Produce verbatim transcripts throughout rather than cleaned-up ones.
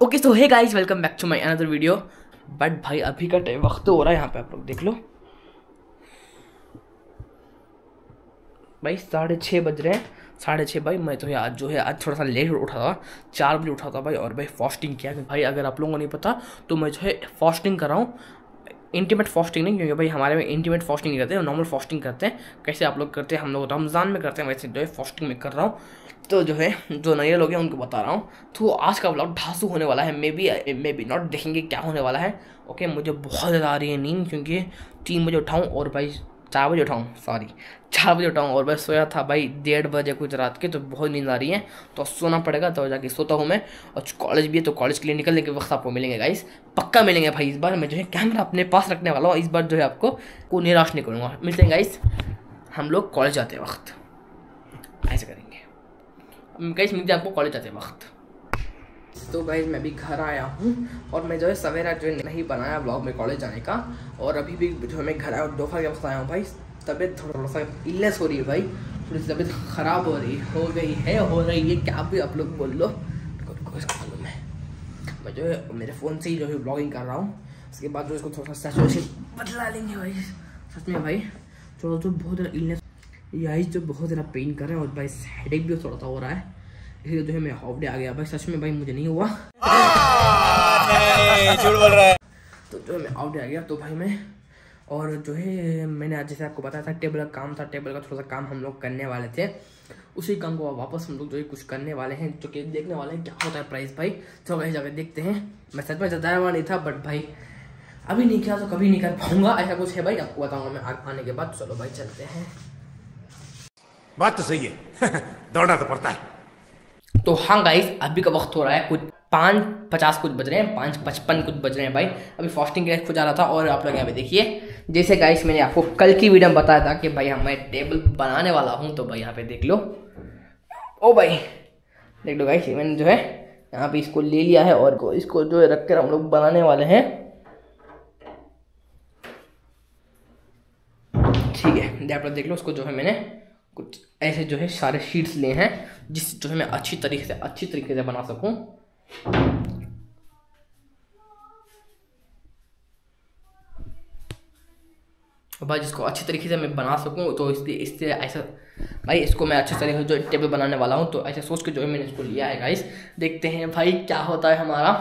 Okay so hey guys, welcome back to my another video. But भाई अभी का time वक्त तो हो रहा है, यहाँ पे आप लोग देख लो भाई, साढ़े छः बज रहे हैं। साढ़े छः भाई मैं तो है आज जो है आज थोड़ा सा लेट उठा था, चार बजे उठा था भाई। और भाई फास्टिंग किया भाई, अगर आप लोगों को नहीं पता तो मैं जो है फास्टिंग कर रहा हूँ। इंटीमेट फास्टिंग नहीं, क्योंकि भाई हमारे में इंटीमेट फास्टिंग नहीं करते हैं, नॉर्मल फास्टिंग करते हैं। कैसे आप लोग करते हैं, हम लोग रमज़ान में करते हैं, वैसे जो है फास्टिंग में कर रहा हूँ। तो जो है जो नए लोग हैं उनको बता रहा हूँ। तो आज का व्लॉग ढांसू होने वाला है, maybe maybe not, देखेंगे क्या होने वाला है। ओके, मुझे बहुत ज़्यादा आ रही है नींद, क्योंकि तीन बजे उठाऊँ और भाई चार बजे उठाऊँ सॉरी चार बजे उठाऊँ और भाई सोया था भाई डेढ़ बजे कुछ रात के। तो बहुत नींद आ रही है, तो सोना पड़ेगा, तो जाके सोता हूँ मैं। और कॉलेज भी है, तो कॉलेज के लिए निकलने के वक्त आपको मिलेंगे गाइस, पक्का मिलेंगे भाई। इस बार मैं जो है कैमरा अपने पास रखने वाला हूँ, इस बार जो है आपको को निराश नहीं करूँगा। मिलते हैं गाइस हम लोग कॉलेज जाते वक्त, ऐसे करेंगे गाइस, मिलते हैं आपको कॉलेज जाते वक्त। तो गाइस मैं भी घर आया हूँ और मैं जो है सवेरा जो है नहीं बनाया ब्लॉग में कॉलेज जाने का। और अभी भी जो है मैं घर आया, दोपहर के वक्त आया हूँ भाई। तबीयत थोड़ा सा इलनेस हो रही है भाई, थोड़ी सी तबीयत ख़राब हो रही हो गई है हो रही है क्या भी आप लोग बोल लो। मालूम है मैं जो है मेरे फ़ोन से ही जो है ब्लॉगिंग कर रहा हूँ। उसके बाद जो इसको थोड़ा सा सैचुरेशन बदला लेंगे भाई। सच में भाई जो जो बहुत ज़्यादा इलनेस, यही जो बहुत ज़्यादा पेन कर रहा है, और भाई हेडेक भी थोड़ा सा हो रहा है, इसलिए जो है मैं हाफ डे आ गया भाई। सच में भाई मुझे नहीं हुआ, झूठ बोल रहा है। तो जो है मैं हाफ डे आ गया। तो भाई मैं और जो है मैंने आज जैसे आपको बताया था टेबल का काम था, टेबल का थोड़ा सा काम हम लोग करने वाले थे। उसी काम को वापस हम लोग जो है कुछ करने वाले हैं, जो कि देखने वाले हैं क्या होता है प्राइस भाई। तो कहीं जाकर देखते हैं। मैं सच में जताया हुआ नहीं था, बट भाई अभी नहीं किया तो कभी नहीं कर पाऊंगा, ऐसा कुछ है भाई, आपको बताऊंगा मैं आने के बाद। चलो भाई चलते हैं। बात तो सही है दौड़ना तो पड़ता है। तो हाँ गाइस, अभी का वक्त हो रहा है कुछ पाँच पचास कुछ बज रहे हैं, पाँच पचपन कुछ बज रहे हैं भाई। अभी फास्टिंग के लिए जा रहा था। और आप लोग यहाँ पे देखिए, जैसे गाइस मैंने आपको कल की वीडियो में बताया था कि भाई हम मैं टेबल बनाने वाला हूँ। तो भाई यहाँ पे देख लो, ओ भाई देख लो गाइस, मैंने जो है यहाँ पे इसको ले लिया है और इसको जो है रख कर हम लोग बनाने वाले हैं। ठीक है, आप लोग देख लो, उसको जो है मैंने कुछ ऐसे जो है सारे शीट्स लिए हैं, जिससे जो है मैं अच्छी तरीके से अच्छी तरीके से बना सकूं। भाई जिसको अच्छी तरीके से मैं बना सकूं, तो इसलिए इससे ऐसा भाई इसको मैं अच्छे तरीके से जो टेबल बनाने वाला हूं। तो ऐसे सोच के जो है मैंने इसको लिया है गाइस। देखते हैं भाई क्या होता है हमारा।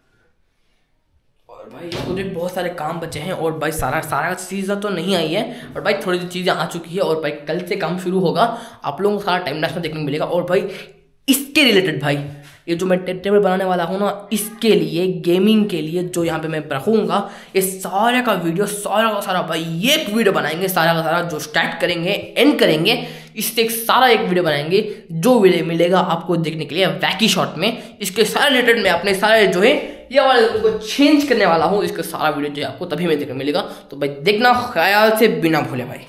और भाई इसको जो बहुत सारे काम बचे हैं, और भाई सारा सारा चीज़ें तो नहीं आई है, और भाई थोड़ी सी चीज़ें आ चुकी है। और भाई कल से काम शुरू होगा, आप लोगों को सारा टाइम लैप्स में देखने को मिलेगा। और भाई इसके रिलेटेड भाई ये जो मैं टेबल बनाने वाला हूँ ना, इसके लिए गेमिंग के लिए जो यहाँ पे मैं रखूँगा, ये सारे का वीडियो सारा का सारा भाई एक वीडियो बनाएंगे, सारा का सारा जो स्टार्ट करेंगे एंड करेंगे, इससे एक सारा एक वीडियो बनाएंगे, जो वीडियो मिलेगा आपको देखने के लिए वैकी शॉट में। इसके सारे रिलेटेड में अपने सारे जो है ये वाले को चेंज करने वाला हूँ। इसका सारा वीडियो जो है आपको तभी में देखने मिलेगा। तो भाई देखना ख्याल से बिना भूले भाई।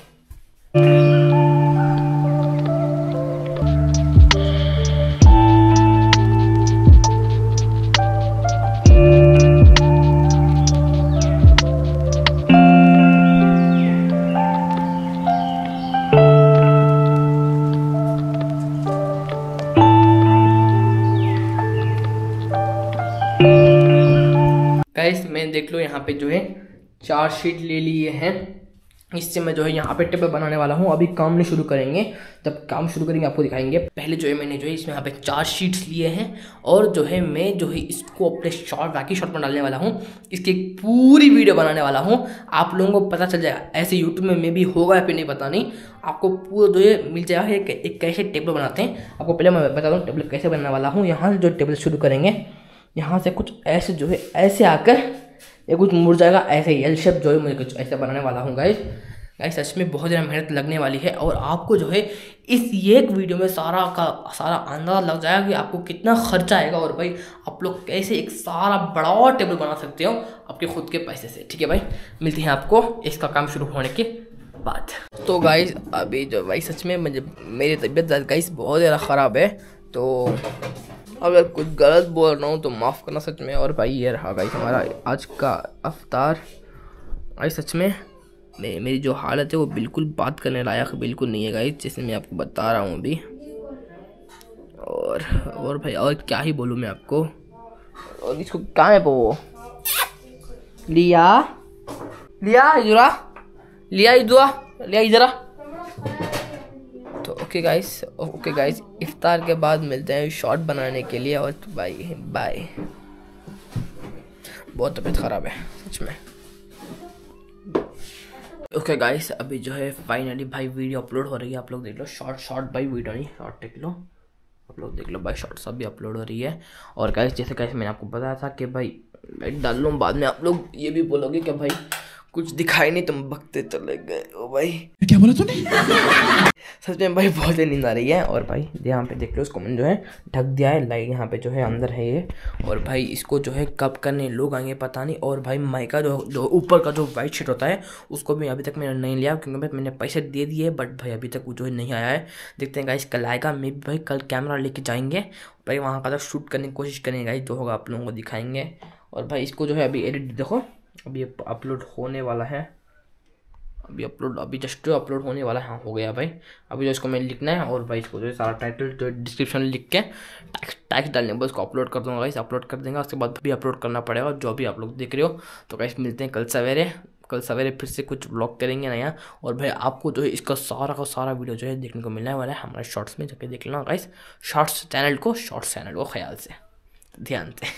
गाइस मैं देख लो यहाँ पे जो है चार शीट ले लिए हैं, इससे मैं जो है यहाँ पे टेबल बनाने वाला हूँ। अभी काम नहीं शुरू करेंगे, जब काम शुरू करेंगे आपको दिखाएंगे। पहले जो है मैंने जो है इसमें यहाँ पे चार शीट्स लिए हैं, और जो है मैं जो है इसको अपने शॉर्ट वैकी शॉर्ट में डालने वाला हूँ। इसकी एक पूरी वीडियो बनाने वाला हूँ, आप लोगों को पता चल जाएगा। ऐसे यूट्यूब में मे भी होगा या फिर नहीं पता नहीं, आपको पूरा जो है मिल जाएगा एक, एक कैसे टेबल बनाते हैं। आपको पहले मैं बता दूँ टेबल कैसे बनाने वाला हूँ। यहाँ जो टेबल शुरू करेंगे, यहाँ से कुछ ऐसे जो है ऐसे आकर ये कुछ मुड़ जाएगा, ऐसे एल शेप जो है मुझे कुछ ऐसे बनाने वाला हूँ गाइस। गाइस सच में बहुत ज़्यादा मेहनत लगने वाली है, और आपको जो है इस एक वीडियो में सारा का सारा अंदाज़ा लग जाएगा कि आपको कितना खर्चा आएगा, और भाई आप लोग कैसे एक सारा बड़ा टेबल बना सकते हो आपके खुद के पैसे से। ठीक है भाई, मिलते हैं आपको इसका काम शुरू होने के बाद। तो गाइस अभी जो भाई सच में मुझे मेरी तबीयत गाइस बहुत ज़्यादा ख़राब है, तो अगर कुछ गलत बोल रहा हूँ तो माफ़ करना सच में। और भाई ये रहा गाइस हमारा आज का अफ्तार। भाई सच में मे, मेरी जो हालत है वो बिल्कुल बात करने लायक बिल्कुल नहीं है गाइस, जैसे मैं आपको बता रहा हूँ अभी। और और भाई और क्या ही बोलूँ मैं आपको, और इसको कहाँ है वो? लिया लिया इधर आ, लिया इधर आ, लिया इधर आ। तो ओके गाइस, ओके गाइस, इफ्तार के बाद मिलते हैं शॉर्ट बनाने के लिए। और बाय बाय। बहुत तबीयत ख़राब है सच में। ओके गाइस, अभी जो है फाइनली भाई वीडियो अपलोड हो रही है। आप लोग देख लो, शॉर्ट शॉर्ट भाई वीडियो नहीं, शॉर्ट देख लो, आप लोग देख लो भाई, शॉर्ट्स अभी अपलोड हो रही है। और गाइस जैसे गाइस मैंने आपको बताया था कि भाई मैं डाल लूँ, बाद में आप लोग ये भी बोलोगे कि भाई कुछ दिखाई नहीं, तुम बकते चले गए ओ भाई। क्या बोला तूने? सच में भाई बहुत ही नींद आ रही है। और भाई यहाँ पे देख लो, इसको मैंने जो है ढक दिया है, लाइट यहाँ पे जो है अंदर है ये। और भाई इसको जो है कब करने लोग आएंगे पता नहीं। और भाई माइक का जो जो ऊपर का जो वाइट शीट होता है उसको भी अभी तक मैंने नहीं लिया, क्योंकि भाई मैंने पैसे दे दिए, बट भाई अभी तक वो जो है नहीं आया है। देखते हैं गाइस कल आएगा। मे भी भाई कल कैमरा लेके जाएंगे भाई, वहाँ का तो शूट करने की कोशिश करेंगे गाइस, जो होगा आप लोगों को दिखाएंगे। और भाई इसको जो है अभी एडिट देखो, अभी अपलोड होने वाला है, अभी अपलोड अभी जस्ट अपलोड होने वाला है। हाँ हो गया भाई। अभी जो इसको मैं लिखना है, और भाई इसको जो है सारा टाइटल जो डिस्क्रिप्शन लिख के टैक्स टैक्स डालने के बाद इसको अपलोड कर दूँगा गाइस, अपलोड कर देंगे। उसके बाद भी अपलोड करना पड़ेगा जो भी आप लोग देख रहे हो। तो गाइस मिलते हैं कल सवेरे, कल सवेरे फिर से कुछ व्लॉग करेंगे नया। और भाई आपको जो है इसका सारा का सारा वीडियो जो है देखने को मिलने वाला है हमारे शॉर्ट्स में, जाके देख लेना गाइस, शॉर्ट्स चैनल को, शॉर्ट्स चैनल को ख्याल से, ध्यान से।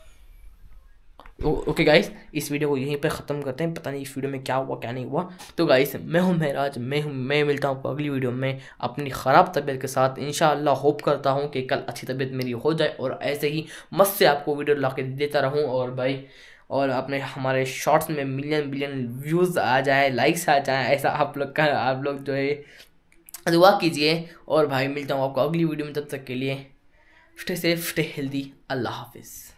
ओके गाइस, इस वीडियो को यहीं पे ख़त्म करते हैं। पता नहीं इस वीडियो में क्या हुआ क्या नहीं हुआ। तो गाइस मैं हूं महराज, मैं हूं मैं मिलता हूं आपको अगली वीडियो में अपनी ख़राब तबीयत के साथ। इंशाअल्लाह होप करता हूं कि कल अच्छी तबीयत मेरी हो जाए और ऐसे ही मस्त से आपको वीडियो ला के देता रहूँ। और भाई और अपने हमारे शॉर्ट्स में मिलियन बिलियन व्यूज़ आ जाए, लाइक्स आ जाए, ऐसा आप लोग का आप लोग जो है दुआ कीजिए। और भाई मिलता हूँ आपको अगली वीडियो में, तब तक के लिए स्टे सेफ, स्टे हेल्दी, अल्लाह हाफिज़।